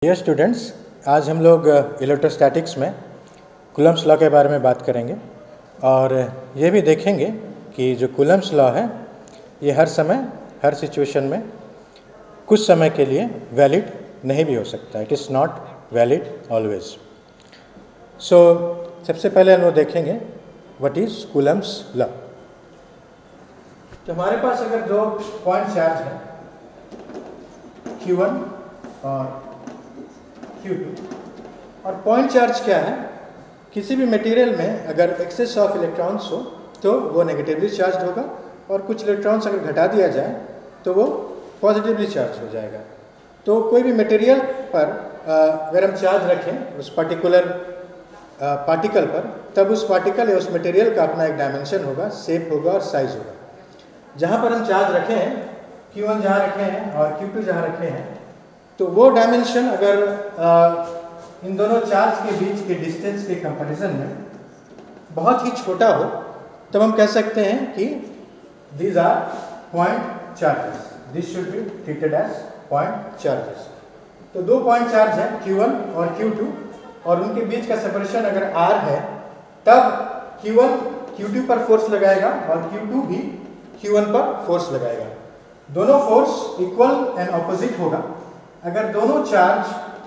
Dear students, आज हम लोग इलेक्ट्रोस्टैटिक्स में कूलम्ब्स लॉ के बारे में बात करेंगे और ये भी देखेंगे कि जो कूलम्ब्स लॉ है ये हर समय हर सिचुएशन में कुछ समय के लिए वैलिड नहीं भी हो सकता। It is not valid always. So सबसे पहले हम लोग देखेंगे व्हाट इज़ कूलम्ब्स लॉ। तो हमारे पास अगर दो पॉइंट चार्ज है Q1 और Q2 और पॉइंट चार्ज क्या है, किसी भी मटेरियल में अगर एक्सेस ऑफ इलेक्ट्रॉन्स हो तो वो नेगेटिवली चार्ज होगा और कुछ इलेक्ट्रॉन्स अगर घटा दिया जाए तो वो पॉजिटिवली चार्ज हो जाएगा। तो कोई भी मटेरियल पर अगर हम चार्ज रखें उस पर्टिकुलर पार्टिकल पर, तब उस पार्टिकल या उस मटेरियल का अपना एक डायमेंशन होगा, शेप होगा और साइज होगा। जहाँ पर हम चार्ज रखे हैं, Q1 जहाँ रखे हैं और Q2 जहाँ रखे हैं, तो वो डायमेंशन अगर इन दोनों चार्ज के बीच के डिस्टेंस के कंपैरिजन में बहुत ही छोटा हो, तब हम कह सकते हैं कि these are point charges. This should be treated as point charges. तो दो पॉइंट चार्ज है Q1 और Q2 और उनके बीच का सेपरेशन अगर R है, तब Q1 Q2 पर फोर्स लगाएगा और Q2 भी Q1 पर फोर्स लगाएगा। दोनों फोर्स इक्वल एंड ऑपोजिट होगा। अगर दोनों चार्ज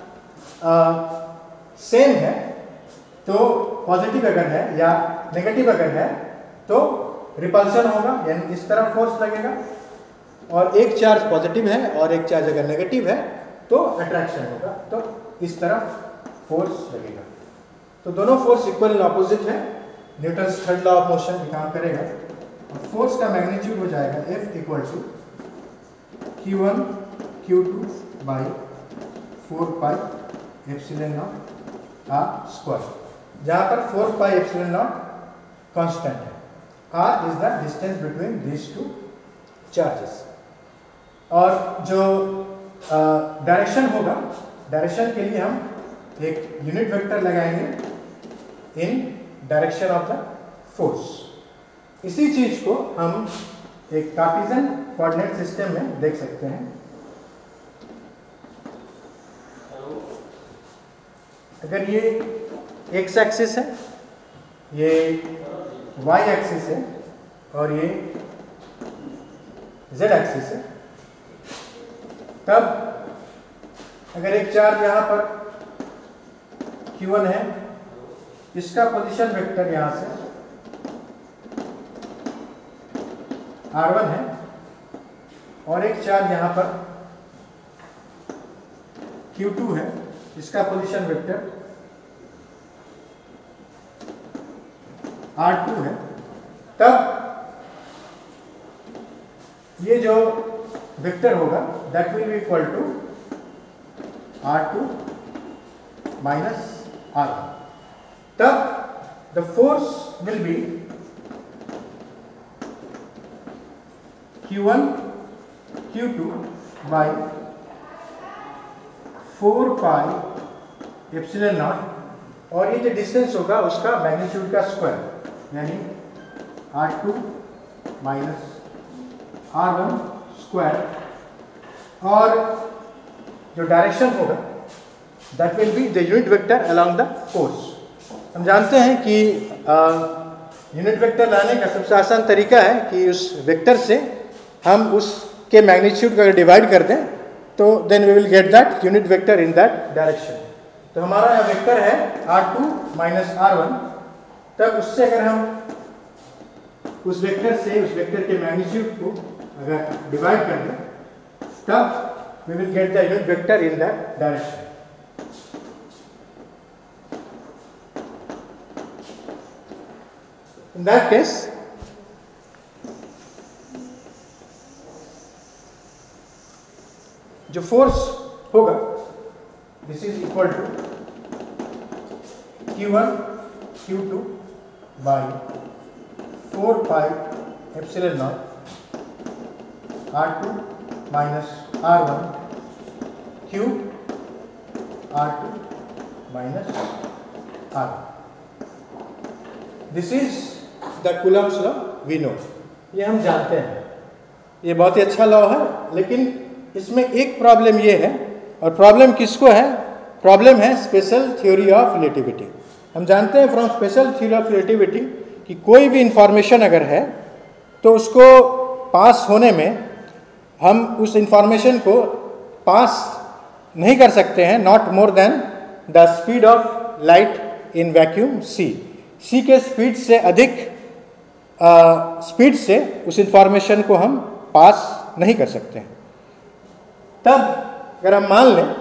सेम है तो पॉजिटिव अगर है या नेगेटिव अगर है तो रिपल्शन होगा, यानी इस तरफ फोर्स लगेगा, और एक चार्ज पॉजिटिव है और एक चार्ज अगर नेगेटिव है तो अट्रैक्शन होगा, तो इस तरफ फोर्स लगेगा। तो दोनों फोर्स इक्वल एंड ऑपोजिट है। Newton's third law of motion भी काम करेगा और फोर्स का मैग्नीट्यूड हो जाएगा F equal to Q1 Q2 by 4 pi epsilon not R square, जहाँ पर 4 पाई एप्सिलॉन नॉट कांस्टेंट है। R is the distance between this two charges. और जो डायरेक्शन होगा, डायरेक्शन के लिए हम एक यूनिट वेक्टर लगाएंगे in direction of the force. इसी चीज को हम एक कार्टेशियन कोऑर्डिनेट सिस्टम में देख सकते हैं। अगर ये एक्स एक्सिस है, ये वाई एक्सिस है और ये जेड एक्सिस है, तब अगर एक चार्ज यहाँ पर Q1 है, इसका पोजीशन वेक्टर यहाँ से R1 है, और एक चार्ज यहाँ पर Q2 है, इसका पोजीशन वेक्टर R2 है, तब ये जो वेक्टर होगा that will be equal to R2 minus R1। तब the force will be Q1 Q2 by 4 pi epsilon not, और ये जो डिस्टेंस होगा उसका मैग्नीट्यूड का स्क्वायर, यानी R2 माइनस R1 स्क्वायर, और जो डायरेक्शन होगा that will be the unit vector along the force. हम जानते हैं कि यूनिट वेक्टर लाने का सबसे आसान तरीका है कि उस वेक्टर से हम उसके मैग्नीट्यूड को अगर डिवाइड कर दें तो then we will get that unit vector in that direction. तो हमारा यह वेक्टर है R2 माइनस R1, तब उससे अगर हम उस वेक्टर से उस वेक्टर के मैग्नीट्यूड को अगर डिवाइड कर दें तब we will get the unit vector in that direction. In that case जो फोर्स होगा this is equal to Q1 Q2 by 4 pi epsilon not R2 minus R1 Q R2 minus R1। This is the Coulomb's law we know, ये हम जानते हैं, ये बहुत ही अच्छा law है। लेकिन इसमें एक प्रॉब्लम ये है, और प्रॉब्लम किसको है? प्रॉब्लम है स्पेशल थ्योरी ऑफ रिलेटिविटी। हम जानते हैं from special theory of relativity कि कोई भी इंफॉर्मेशन अगर है तो उसको पास होने में हम उस इंफॉर्मेशन को पास नहीं कर सकते हैं not more than the speed of light in vacuum c के स्पीड से अधिक स्पीड से उस इंफॉर्मेशन को हम पास नहीं कर सकते हैं। तब अगर हम मान लें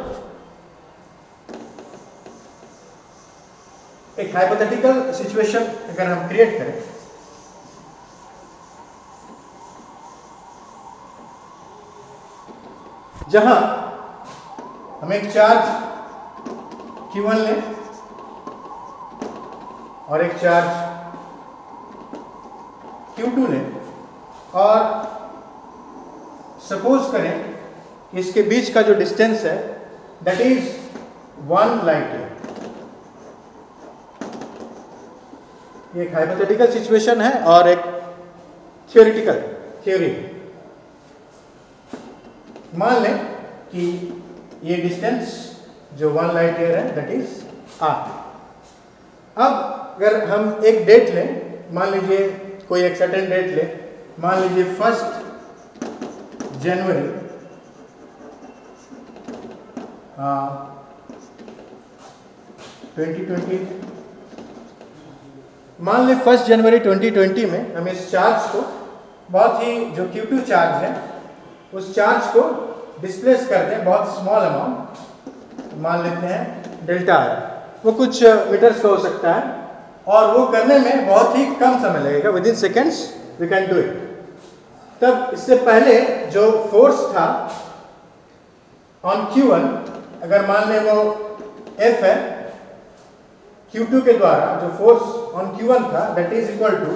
एक हाइपोथेटिकल सिचुएशन अगर हम क्रिएट करें, जहां हम एक चार्ज Q1 लें और एक चार्ज Q2 लें और सपोज करें कि इसके बीच का जो डिस्टेंस है दैट इज 1 लाइट ईयर। ये एक हाइपोथेटिकल सिचुएशन है और एक थियोरेटिकल थ्योरी। मान लें कि ये डिस्टेंस जो 1 लाइट ईयर है दैट इज r। अब अगर हम एक डेट लें, मान लीजिए कोई एक सर्टेन डेट लें, मान लीजिए 1 जनवरी 2020। मान लें 1 जनवरी 2020 में हम इस चार्ज को बहुत ही जो Q2 चार्ज है उस चार्ज को डिस्प्लेस कर दें बहुत स्मॉल अमाउंट, मान लेते हैं डेल्टा है, वो कुछ मीटर्स का हो सकता है और वो करने में बहुत ही कम समय लगेगा, within seconds we can do it. तब इससे पहले जो फोर्स था ऑन Q1 अगर मान लें वो F है, Q2 के द्वारा जो फोर्स ऑन Q1 था that is equal to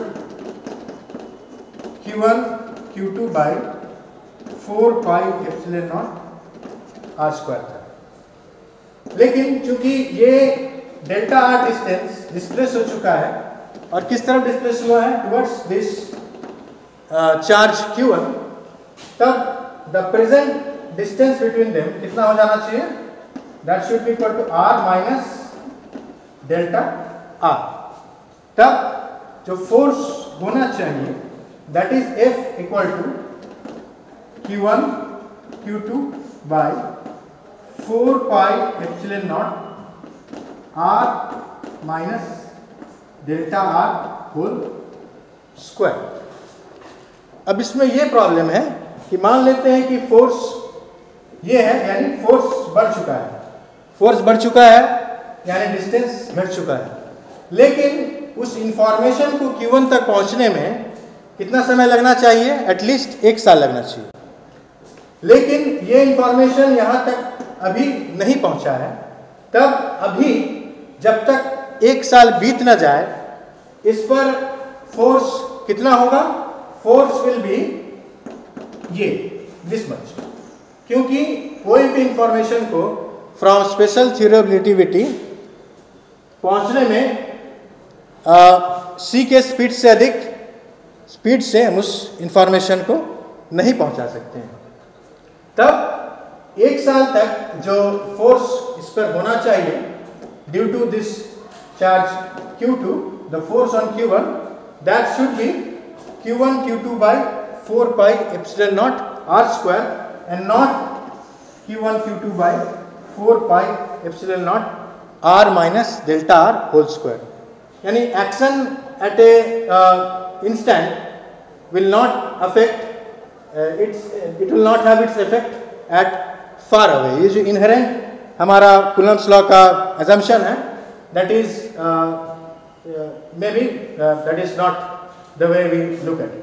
Q1 Q2 by 4 pi epsilon not r square था। लेकिन चूंकि ये डेल्टा r डिस्टेंस डिस्प्लेस हो चुका है और किस तरफ डिस्प्लेस हुआ है? टुवर्ड्स दिस चार्ज Q1, तब the present distance between them कितना हो जाना चाहिए? That should be equal to r minus delta r। तब जो फोर्स होना चाहिए that is F equal to Q1 Q2 by 4 pi epsilon not r minus delta r whole square. अब इसमें यह प्रॉब्लम है कि मान लेते हैं कि फोर्स ये है, यानी फोर्स बढ़ चुका है, फोर्स बढ़ चुका है यानी डिस्टेंस घट चुका है, लेकिन उस इंफॉर्मेशन को Q1 तक पहुंचने में कितना समय लगना चाहिए? एटलीस्ट 1 साल लगना चाहिए। लेकिन ये इंफॉर्मेशन यहाँ तक अभी नहीं पहुँचा है। तब अभी जब तक 1 साल बीत ना जाए इस पर फोर्स कितना होगा? फोर्स विल बी ये दिस मच, क्योंकि कोई भी इंफॉर्मेशन को from special theory of relativity पहुंचने में c के स्पीड से अधिक स्पीड से हम उस इंफॉर्मेशन को नहीं पहुंचा सकते हैं। तब 1 साल तक जो फोर्स इस पर होना चाहिए due to this charge Q2, the force on Q1 that should be Q1 Q2 by 4 pi epsilon not r square and not Q1 Q2 by 4 pi epsilon not r minus delta r whole square. यानी action at a instant will not affect it will not have its effect at far away। ये जो inherent हमारा Coulomb's law का assumption है that is maybe that is not the way we look at it।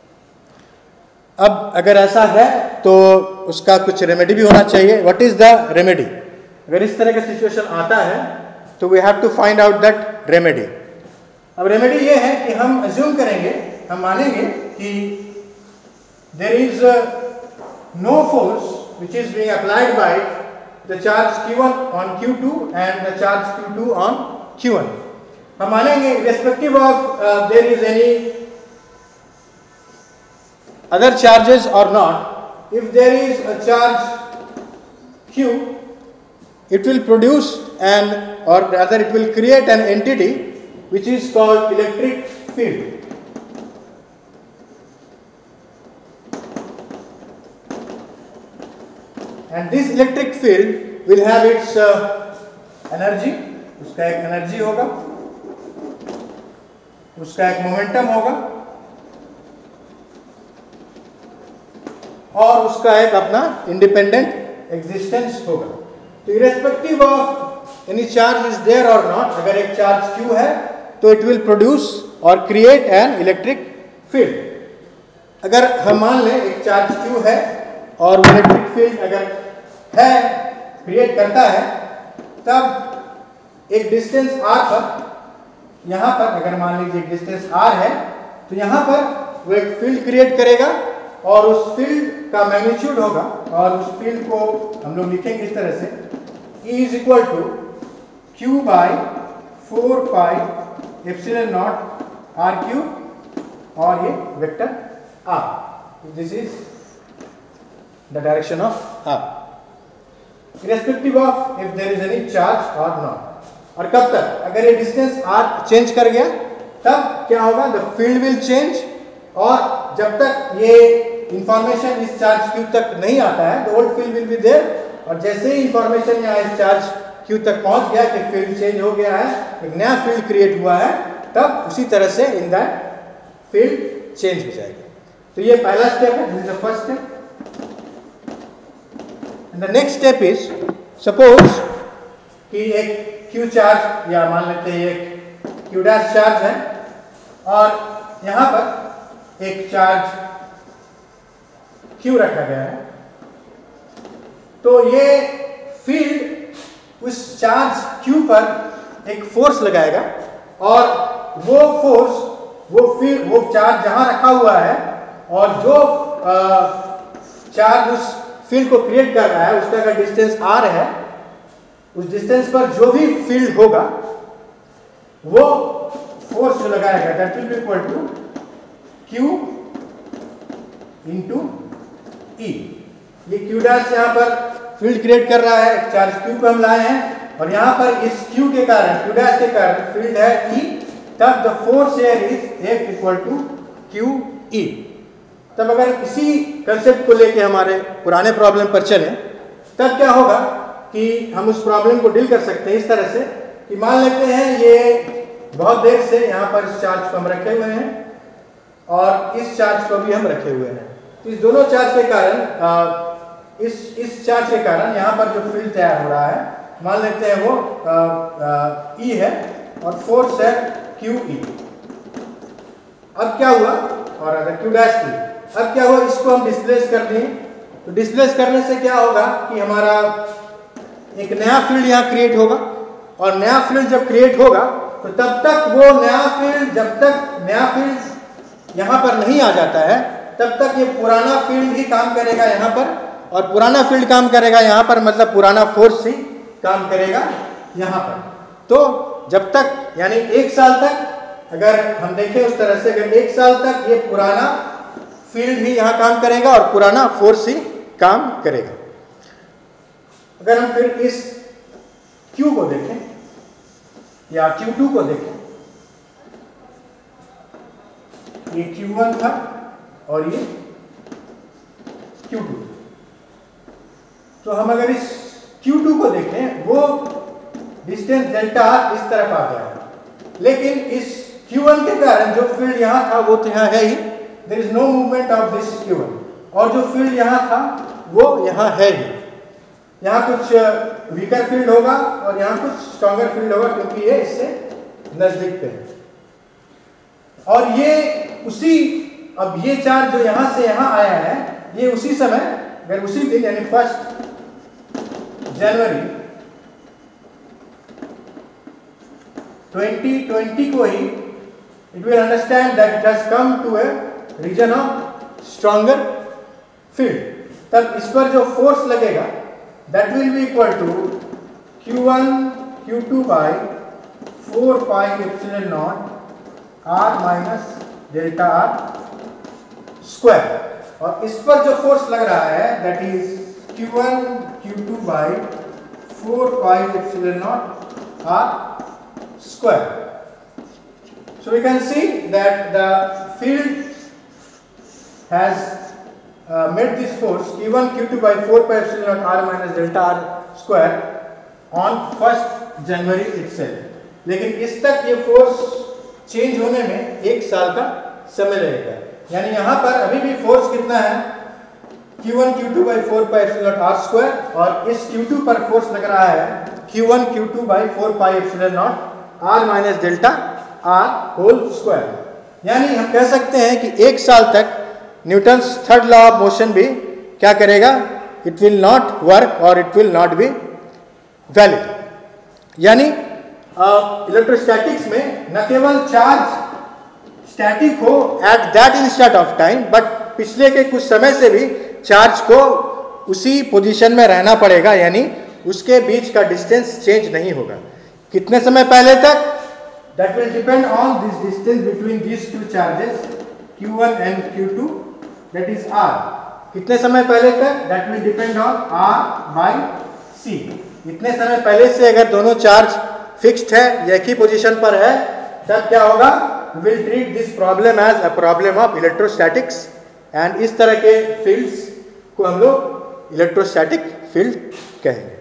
अब अगर ऐसा है तो उसका कुछ रेमेडी भी होना चाहिए। What is the remedy? अगर इस तरह का सिचुएशन आता है तो we have to find out that remedy. अब रेमेडी ये है कि हम अज्यूम करेंगे, हम मानेंगे कि there is no force which is being applied by the charge Q1 on Q2 and the charge Q2 on Q1। हम मानेंगे irrespective of there is any other charges or not, if there is a charge Q it will produce an, or rather it will create an entity which is called electric field. And this electric field will have its energy, उसका एक energy होगा, उसका एक momentum होगा, और उसका एक अपना इंडिपेंडेंट एग्जिस्टेंस होगा. तो irrespective of any charge is there और नॉट, अगर एक चार्ज Q है तो इट विल प्रोड्यूस और क्रिएट एन इलेक्ट्रिक फील्ड. अगर हम मान लें एक चार्ज Q है और वो इलेक्ट्रिक फील्ड अगर है, क्रिएट करता है, तब एक डिस्टेंस r पर, यहाँ पर अगर मान लीजिए एक डिस्टेंस r है, तो यहाँ पर वो एक फील्ड क्रिएट करेगा और उस फील्ड का मैग्नीट्यूड होगा, और उस फील्ड को हम लोग लिखेंगे इस तरह से, E is equal to Q by 4 pi epsilon not R cube, और ये vector R. This is the direction of R irrespective of if there is any charge or not. और कब तक, अगर ये डिस्टेंस R चेंज कर गया तब क्या होगा, द फील्ड विल चेंज, और जब तक ये इंफॉर्मेशन इस चार्ज Q तक नहीं आता है, the old field will be there, और जैसे ही इंफॉर्मेशन यहाँ इस चार्ज Q तक पहुंच गया कि फील्ड चेंज हो गया है, एक नया फील्ड क्रिएट हुआ है, तब उसी तरह से इन दैट फील्ड चेंज हो जाएगा. तो ये पहला स्टेप है, this is the first step. And the next step is, suppose कि एक Q चार्ज, या मान लेते हैं एक Q डैश चार्ज है, और यहाँ पर एक चार्ज Q रखा गया है. तो ये फील्ड उस चार्ज Q पर एक फोर्स लगाएगा, और वो फोर्स, वो चार्ज जहाँ रखा हुआ है, और जो चार्ज उस फील्ड को क्रिएट कर रहा है, उसका अगर डिस्टेंस r है, उस डिस्टेंस पर जो भी फील्ड होगा, वो फोर्स जो लगाएगा, that will be equal to Q into E. ये Q डैश यहाँ पर फील्ड क्रिएट कर रहा है, एक चार्ज Q को हम लाए हैं, और यहाँ पर इस Q के कारण, Q डैश के कारण फील्ड है E, तब the force here is F equal to QE. तब अगर इसी कंसेप्ट को लेके हमारे पुराने प्रॉब्लम पर चले, तब क्या होगा कि हम उस प्रॉब्लम को डील कर सकते हैं इस तरह से कि मान लेते हैं ये बहुत देर से यहाँ पर इस चार्ज को हम रखे हुए हैं, और इस चार्ज को भी हम रखे हुए हैं. तो इस दोनों चार्ज के कारण, इस चार्ज के कारण यहाँ पर जो फील्ड तैयार हो रहा है, मान लेते हैं वो E है, और फोर्स है QE. अब क्या हुआ, और अगर Q डैश की, अब क्या हुआ, इसको हम डिस्प्लेस कर दें. तो डिस्प्लेस करने से क्या होगा कि हमारा एक नया फील्ड यहाँ क्रिएट होगा, और नया फील्ड जब क्रिएट होगा तो तब तक वो नया फील्ड, जब तक नया फील्ड यहाँ पर नहीं आ जाता है, तब तक ये पुराना फील्ड ही काम करेगा यहाँ पर, और पुराना फील्ड काम करेगा यहाँ पर, मतलब पुराना फोर्स ही काम करेगा यहाँ पर. तो जब तक, यानी 1 साल तक, अगर हम देखें उस तरह से, अगर 1 साल तक ये पुराना फील्ड ही यहाँ काम करेगा और पुराना फोर्स ही काम करेगा. अगर हम फिर इस Q को देखें या Q2 को देखें, ये Q1 था और ये Q2. तो हम अगर इस Q2 को देखें, वो डिस्टेंस डेल्टा इस तरफ आ गया है, लेकिन इस Q1 के कारण जो फील्ड यहाँ था वो तो यहाँ है ही, there is no movement of this Q1, और जो फील्ड यहाँ था वो यहाँ है ही. यहाँ कुछ वीकर फील्ड होगा और यहाँ कुछ स्ट्रॉन्गर फील्ड होगा, क्योंकि ये इससे नजदीक पे है. और ये उसी, अब ये चार्ज जो यहाँ से यहाँ आया है, ये उसी समय, अगर उसी दिन यानी 1 जनवरी 2020 को ही, it will understand that it has come to a region of stronger field. तब इस पर जो फोर्स लगेगा, that will be equal to Q1 Q2 by 4 pi epsilon naught R minus delta R square. और इस पर जो फोर्स लग रहा है, that is Q1 Q2 by 4 pi epsilon naught r square. So we can see that the field has made this force Q1 Q2 by 4 pi epsilon naught r minus delta r square on 1st January itself. लेकिन इस तक ये force change होने में 1 साल का समय लगेगा। यानी यहाँ पर अभी भी फोर्स कितना है, Q1 Q2 by 4 pi epsilon naught r square, और इस Q2 पर फोर्स लग रहा है Q1 Q2 by 4 pi epsilon naught r minus delta r whole square। यानी हम कह सकते हैं कि 1 साल तक Newton's third law of motion भी क्या करेगा, इट विल नॉट वर्क और it will not be valid. यानी इलेक्ट्रोस्टैटिक्स में न केवल चार्ज स्टैटिक हो at that instant of time, but पिछले के कुछ समय से भी चार्ज को उसी पोजीशन में रहना पड़ेगा, यानी उसके बीच का डिस्टेंस चेंज नहीं होगा। कितने समय पहले तक, that will depend on this distance between this two charges Q1 and Q2, that is R। कितने समय पहले तक, that will depend on R by C। इतने समय पहले से अगर दोनों चार्ज फिक्स्ड है या एक ही पोजीशन पर है, तब क्या होगा, will treat this problem as a problem of electrostatics, and इस तरह के फील्ड्स को हम लोग इलेक्ट्रोस्टैटिक फील्ड कहेंगे।